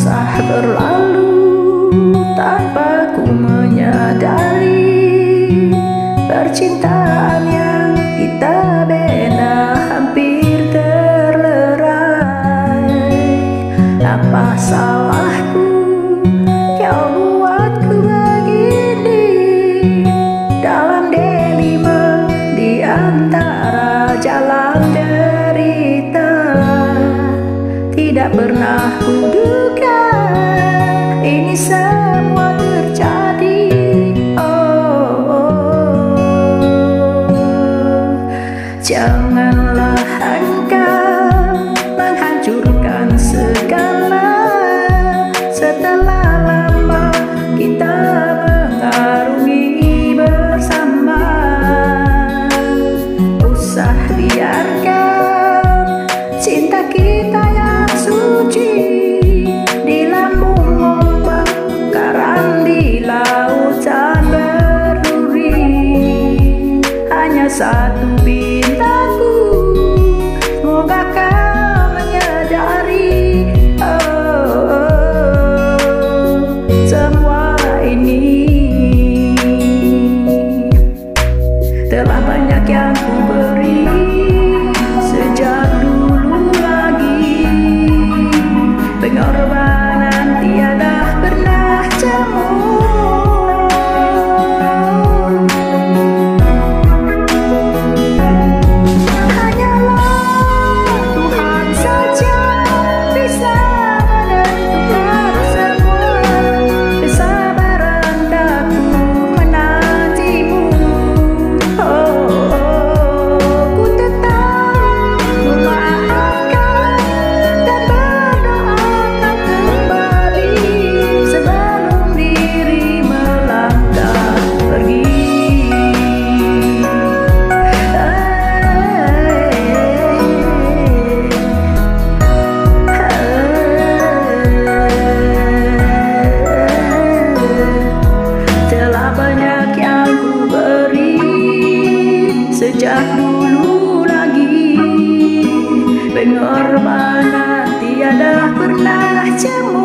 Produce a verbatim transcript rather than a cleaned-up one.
Usah berlalu tanpa ku menyadari percintaan yang kita bina hampir terlerai. Apa salahku kau buatku begini dalam dilema di antara jalan derita. Tidak pernah kuduga ini semua terjadi. Oh, oh, oh. Janganlah engkau menghancurkan segala. Setelah lama kita mengarungi bersama. Usah biarkan cinta kita yang suci di lambung ombak, karang di lautan berduri. Hanya satu bintangku, semoga kau menyadari. Oh, oh, semua ini telah banyak yang ku beri sejak dulu lagi. Pengorbanan tiada pernah jemu. Hanyalah Tuhan saja bisa menentukan semua. Kesabaran daku menantimu. Oh, oh, ku tetap memaafkan dan berdoa kembali sebelum diri melangkah pergi. Telah banyak yang ku beri sejak dulu lagi. Pengorbanan tiada pernah jemu.